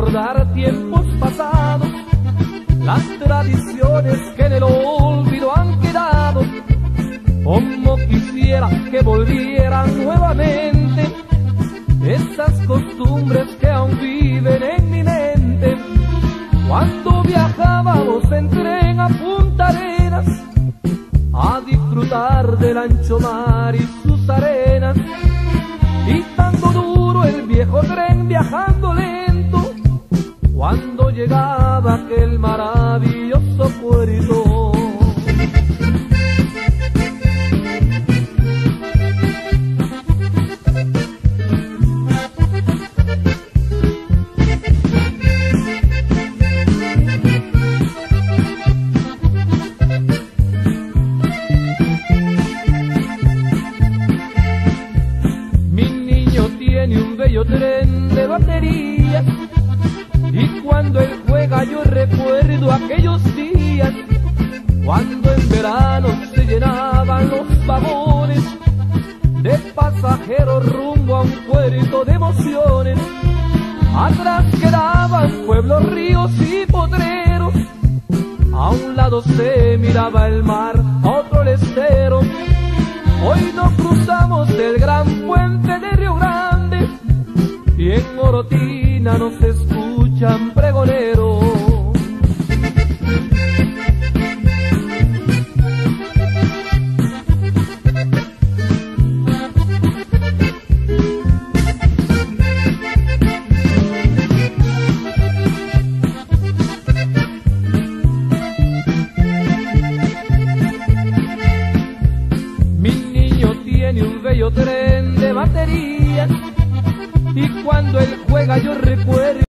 recordar tiempos pasados, las tradiciones que en el olvido han quedado. Como quisiera que volvieran nuevamente esas costumbres que aún viven en mi mente. Cuando viajábamos en tren a Punta Arenas a disfrutar del ancho mar y sus arenas, pitando duro el viejo tren viajando lento, cuando llegaba aquel maravilloso puerto. Tiene un bello tren de baterías, y cuando él juega yo recuerdo aquellos días, cuando en verano se llenaban los vagones de pasajeros rumbo a un puerto de emociones. Atrás quedaban pueblos, ríos y potreros, a un lado se miraba el mar, a otro el estero. Hoy nos cruzamos del gran puente de Río Grande y en Orotina nos escuchan pregoneros. Tiene un bello tren de baterías, y cuando él juega yo recuerdo